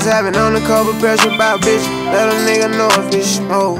Just having undercover pressure by bitch. Let a nigga know if it's smoke.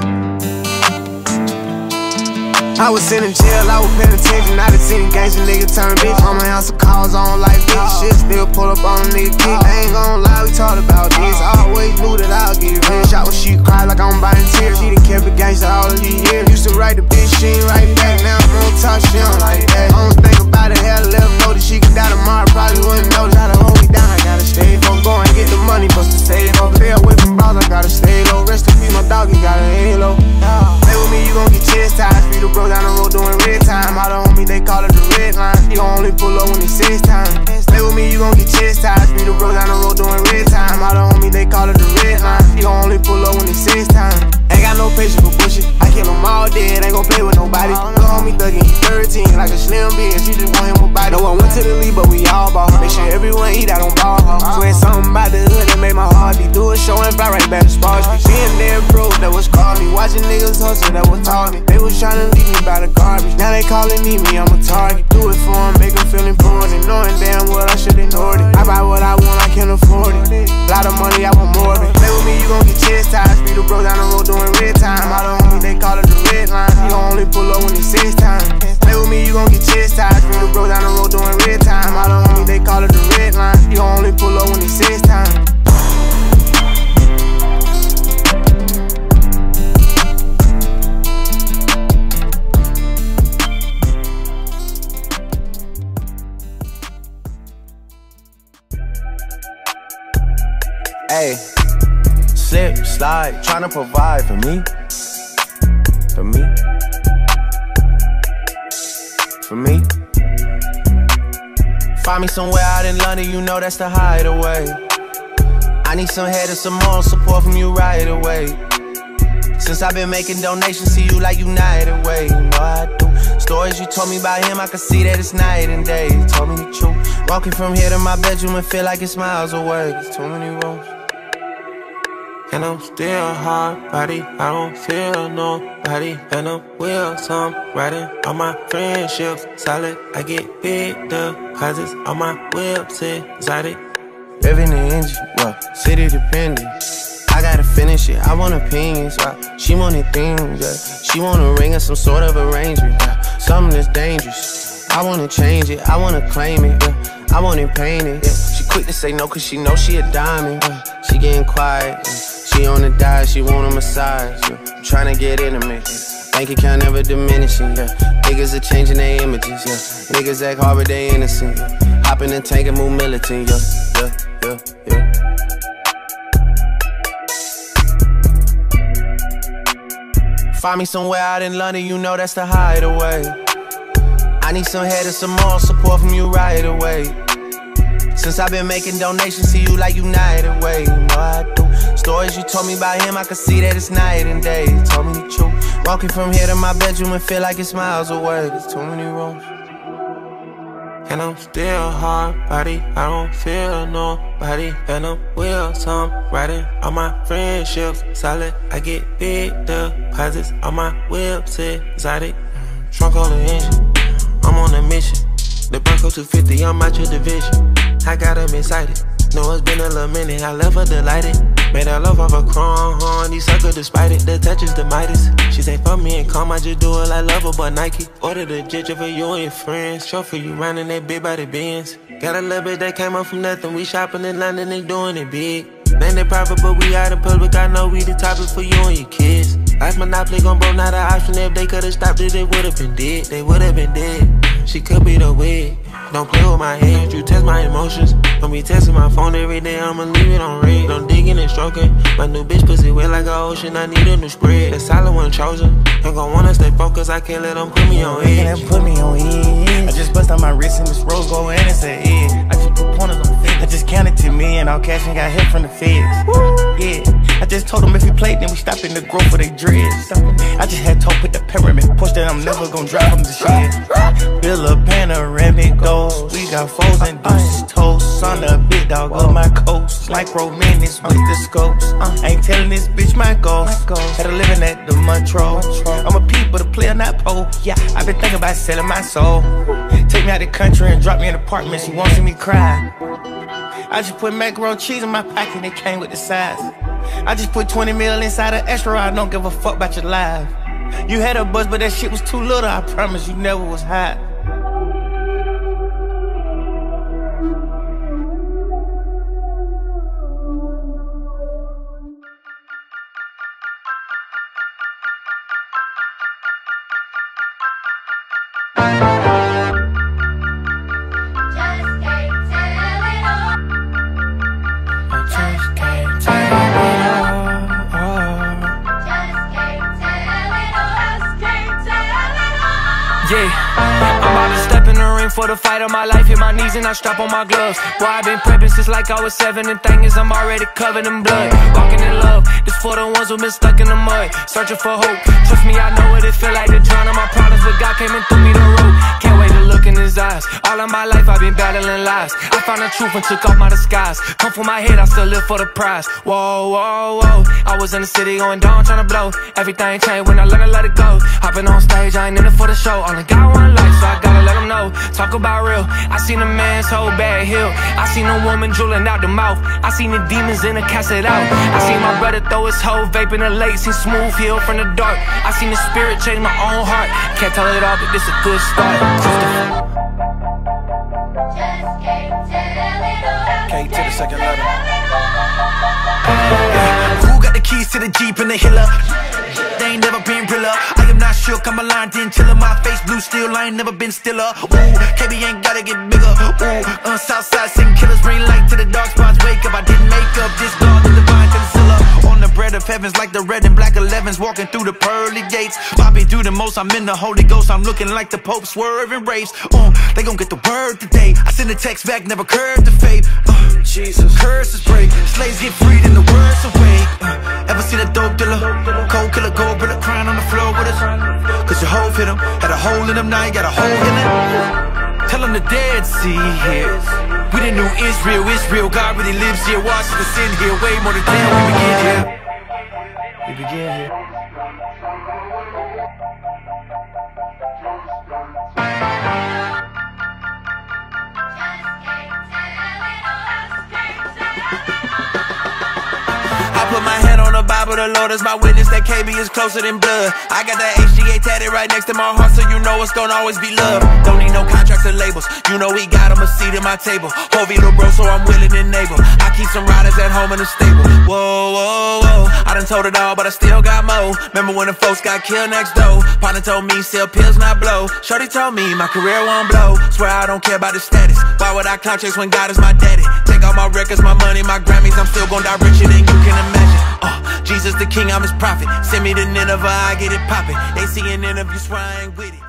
I was in jail, I was paying attention. I done seen gangsta nigga turn bitch. On my house of calls, on like bitch. Shit still pull up on a nigga kick. I ain't gon' lie, we talked about this. I always knew that I'll get rich. I was she cry like I'm buying tears. She done kept it gangsta all of these years. Used to write the bitch, she ain't write back. Now I'm on top, she don't like that. I don't think about it, had a left notice. She can die tomorrow, probably wouldn't notice. How to hold me down, I gotta stay low. Go and get the money, bust to save low. Stay away from bras, I gotta stay low. Rest in peace, my dog, he got a halo. Play with me, you gon' get chastised. Free the bro down the road doing red time. All the homies, they call it the red line. You gon' only pull up when it's 6 time. Play with me, you gon' get chastised. Free the bro down the road doing red time. All the homies, they call it the red line. You gon' only pull up when it's 6 time. Ain't got no patience for bullshit. I kill them all dead, ain't gon' play with nobody. Little homie thuggin', he 13, like a slim bitch. She just want him a body. No one went to the league, but we all ball. Make sure everyone eat out on ball. Swear something about the hood that made my heart beat. Do a show and fly right back to Sparsby. Being there broke, that was called me. Watching niggas hustle, that was taught me. They was tryna leave me by the garbage. Now they calling me, I'm a target. Do it for them, make them feel important. Knowing damn well I should ignore it. I buy what I want, I can't afford it. Lot of money, I want more of it. Play with me, you gon' get chastised. Free the bro down the road doing red time. All the homies, they call it the red line. You gon' only pull up when it's 6 time. Play with me, you gon' get chastised. Free the bro down the road doing red time. All the homies, they call it the red line. You gon' only pull up when it's 6 time. Hey, slip, slide, tryna provide for me. For me. For me. Find me somewhere out in London, you know that's the hideaway. I need some head and some moral support from you right away. Since I've been making donations to you like United Way, you know I do. Stories you told me about him, I can see that it's night and day. You told me the truth. Walking from here to my bedroom and feel like it's miles away. There's too many roads. And I'm still hard body, I don't feel nobody. And I'm with some riding on my friendships solid. I get big deposits on my whips exotic. Living the engine, well, city dependent. I gotta finish it, I want opinions, she wanted things, yeah. She want a ring or some sort of arrangement, yeah. Something that's dangerous, I wanna change it, I wanna claim it, yeah. I want it painted, yeah. She quick to say no cause she know she a diamond, yeah. She getting quiet, yeah. She on the diet, she want a massage, yeah. I'm tryna get intimate, yeah. Bank account never diminishing, yeah. Niggas are changing their images, yeah. Niggas act hard but they innocent, yeah. Hop in the tank and move militant, yeah, yeah, yeah, yeah. Find me somewhere out in London, you know that's the hideaway. I need some head and some moral support from you right away. Since I've been making donations to you like United Way, you know I do. Stories you told me about him, I can see that it's night and day. You told me the truth. Walking from here to my bedroom and feel like it's miles away. There's too many rooms. And I'm still hard body, I don't feel nobody. And I'm with some riding on my friendships solid. I get big deposits on my whips exotic. Trunk on the engine, I'm on a mission. The Bronco 250, I'm out your division. I got them excited, know it's been a little minute. I left her delighted, made her love off a chrome. These suckers despite it, the touch is the Midas. She say fuck me and calm, I just do it like Lover but Nike. Ordered a ginger for you and your friends. Show for you riding that big body Benz. Got a little bit that came up from nothing. We shopping in London and doing it big. Man, they private, but we out in public. I know we the topic for you and your kids. Life Monopoly gon' bro, not an option. If they could've stopped it, they would've been dead. They would've been dead. She could be the wig. Don't play with my head, you test my emotions. Don't be testing my phone every day, I'ma leave it on red. Don't digging and stroking. My new bitch pussy wet like an ocean, I need a new spread. That solid one chosen. Don't gon' wanna stay focused, I can't let them put me on edge. They put me on edge. I just bust on my wrist and this rose gold and it's an edge. I just put pointers on feds. I just counted to me and all cash and got hit from the feds. Yeah, I just told them if we played, then we stop in the growth for they dreads. I just had told put the pyramid push that I'm never gon' drive them to shit. Build a panoramic goals. We got foes and deuces toast. On the big dog of my coast. Micro minutes with the scopes. Ain't telling this bitch my goals. Had a living at the Montreux. I'm a peep but a player not pole. Yeah, I've been thinking about selling my soul. Take me out the country and drop me in an apartment. She won't see me cry. I just put macaroni cheese in my pocket, it came with the size. I just put 20 mil inside an extra, I don't give a fuck about your life. You had a buzz, but that shit was too little, I promise you never was hot. I'm about to step in the ring for the fight of my life. Hit my knees and I strap on my gloves. Boy, I've been prepping since like I was 7. And thing is, I'm already covered in blood. Walking in love, this for the ones who been stuck in the mud, searching for hope. Trust me, I know what it feel like to drown in my problems, but God came and threw me the rope. Can't wait to look in his eyes. All of my life I've been battling lies. I found the truth and took off my disguise. Come for my head, I still live for the prize. Whoa, whoa, whoa. I was in the city going down, trying to blow. Everything changed when I learned to let it go. Hopping on stage, I ain't in it for the show. Only got one life, so I gotta let them know. Talk about real. I seen a man's whole bad hill. I seen a woman drooling out the mouth. I seen the demons in her cast it out. I seen my brother throw his whole vape in the lake. Seen smooth heal from the dark. I seen the spirit change my own heart. Can't tell it all, but this a good start. K to the second letter. Who got the keys to the Jeep and the Hiller? They ain't never been realer. I am not shook, I'm aligned, didn't chiller. My face blue still, I ain't never been stiller. Ooh, KB ain't gotta get bigger. Ooh, Southside sing killers, bring light to the dark spots. Wake up, I didn't make up this dog in divine concealer. On the bread of heavens like the red and black 11s, walking through the pearly gates. Bobby do the most, I'm in the Holy Ghost. I'm looking like the Pope swerving race. They gon' get the word today. I send a text back, never curved the fate. Jesus, curses break, slaves get freed and the words awake. Ever seen a dope dealer? Cold killer, gold brother crying on the floor with us. Cause your hoe hit him, had a hole in him, now you got a hole in it. Tell him the Dead Sea here. We the new Israel, Israel, God really lives here. Watch the sin here, way more than damn. We begin here. We begin here. Put my hand on the Bible, the Lord is my witness that KB is closer than blood. I got that HGA tatted right next to my heart, so you know it's gonna always be love. Don't need no contracts or labels, you know we got him a seat at my table. Hovey little bro, so I'm willing and able. I keep some riders at home in the stable. Whoa, whoa, whoa, I done told it all, but I still got more. Remember when the folks got killed next door? Partner told me, sell pills, not blow. Shorty told me, my career won't blow. Swear I don't care about the status. Why would I clout chase when God is my daddy? Take all my records, my money, my Grammys, I'm still gon' die richer than you can imagine. Jesus the king, I'm his prophet. Send me to Nineveh, I get it poppin'. They see an interview, swear I ain't with it.